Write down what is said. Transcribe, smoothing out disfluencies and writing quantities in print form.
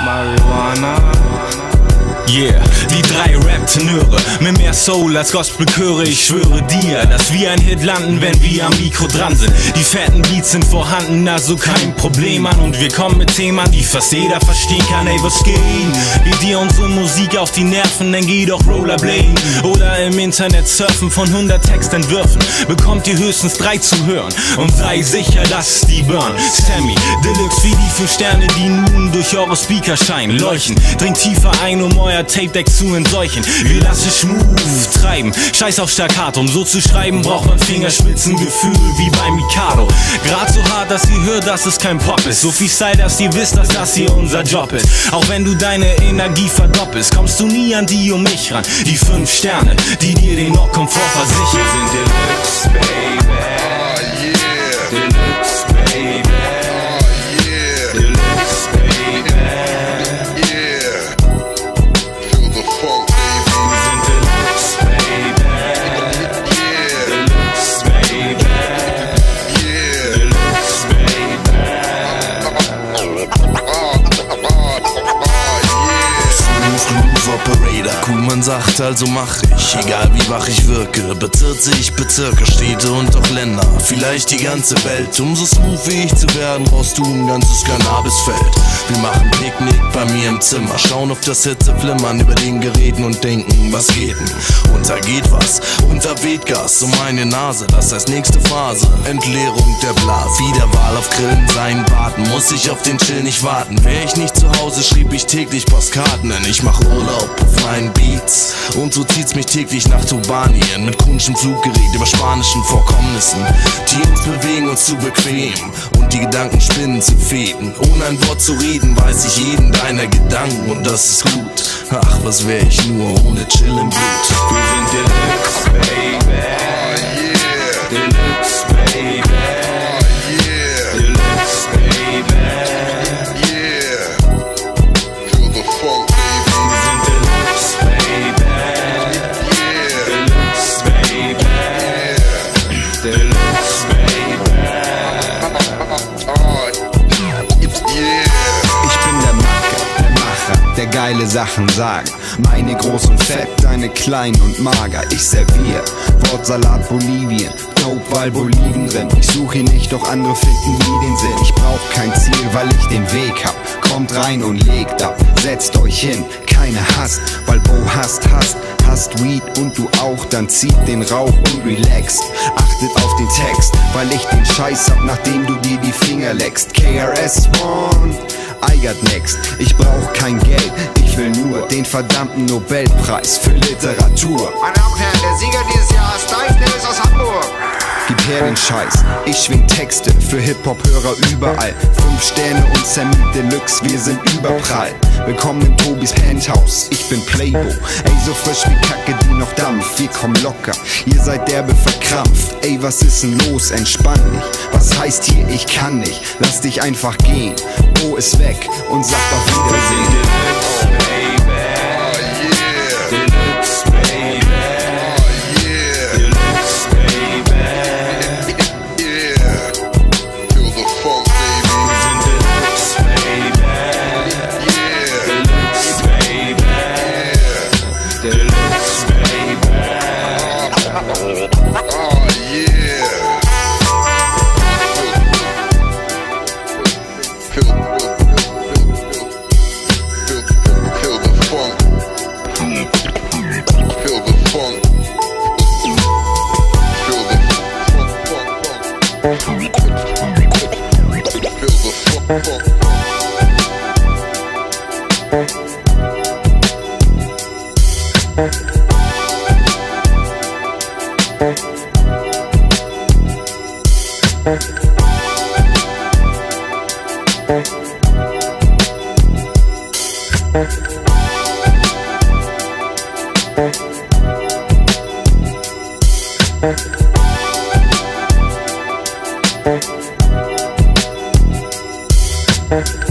Marihuana. Yeah, die 3 Rap-Tenöre mit mehr Soul als Gospelchöre. Ich schwöre dir, dass wir ein Hit landen, wenn wir am Mikro dran sind. Die fetten Beats sind vorhanden, also kein Problem, Mann. Und wir kommen mit Themen, die fast jeder verstehen kann. Ey, was geht? Geht dir unsere Musik auf die Nerven, dann geh doch Rollerbladen oder im Internet surfen von 100 Textentwürfen. Bekommt ihr höchstens 3 zu hören und sei sicher, dass die burn. Sammy Deluxe wie die 5 Sterne, die nun durch eure Speaker scheinen, leuchten. Dringt tiefer ein, um euer Tape-Deck zu entseuchen. Wir lassen smooth treiben, scheiß auf Staccato. Um so zu schreiben, braucht man Fingerspitzengefühl wie bei Mikado. Grad so hart, dass ihr hört, dass es kein Pop ist. So viel Style, dass ihr wisst, dass das hier unser Job ist. Auch wenn du deine Energie verdoppelst, kommst du nie an die um mich ran. Die 5 Sterne, die dir den Komfort versichern. Wir sind Deluxe, baby. Deluxe, baby. Deluxe, baby. Feel the funk, baby. Wir sind Deluxe, baby. Deluxe, baby. Deluxe, Smooth Operator, cool, man sagt, also mach ich. Egal wie wach ich wirke, bezirze ich Bezirke, Städte und auch Länder, vielleicht die ganze Welt. Um so smooth wie ich zu werden, brauchst du ein ganzes Cannabisfeld. Wir machen Picknick bei mir im Zimmer, schauen auf das Hitzeflimmern über den Geräten und denken, was geht denn? Und da geht was, und da weht Gas um meine Nase, das heißt nächste Phase, Entleerung der Blase. Wiederwahl auf Grillen, sein Warten, muss ich auf den Chill nicht warten. Wär ich nicht zu Hause, schrieb ich täglich Postkarten, denn ich mach Urlaub auf meinen Beats. Und so zieht's mich täglich nach Tubanien mit kunschem Fluggerät über spanischen Vorkommnissen, die uns bewegen, uns zu bequem und die Gedanken spinnen zu fäden. Ohne ein Wort zu reden, weiß ich jeden deiner Gedanken und das ist gut. Ach, was wär ich nur ohne Chill im Blut. wir sind Deluxe, baby. Deluxe, baby. Deluxe, baby. Feel the funk, baby. Wir sind Deluxe, baby. Deluxe, baby. Deluxe, baby. Ich bin der Macher, der geile Sachen sagt. Meine groß und fett, deine klein und mager. Ich servier Wortsalat Bolivien, Dope, weil Boliven drin. Ich suche ihn nicht, doch andere finden nie den Sinn. Ich brauch kein Ziel, weil ich den Weg hab. Kommt rein und legt ab, setzt euch hin, keine hasst, weil Bo hasst Weed und du auch, dann zieht den Rauch und relaxt. Achtet auf den Text, weil ich den Scheiß hab, nachdem du dir die Finger leckst. KRS-One, I got next. Ich brauch kein Geld, ich will nur den verdammten Nobelpreis für Literatur. Meine Damen und Herren, der Sieger dieses Jahres, Steve Davis aus Hamburg. Gib her den Scheiß, ich schwing Texte für Hip-Hop-Hörer überall. 5 Sterne und Sammy Deluxe, wir sind überprall. Willkommen in Tobis Penthouse, ich bin Playbo. Ey, so frisch wie Kacke, die noch dampft. Wir kommen locker, ihr seid derbe verkrampft. Ey, was ist denn los, entspann dich. Was heißt hier, ich kann nicht, lass dich einfach gehen. Bo ist weg und sagt auf Wiedersehen. Deluxe, baby. Deluxe, baby. Deluxe, baby. Feel the funk, baby. Wir sind Deluxe, baby. Deluxe, baby. Deluxe, baby. Oh yeah. Feel the funk. Feel the funk. Feel the funk. Feel the funk. Thank you.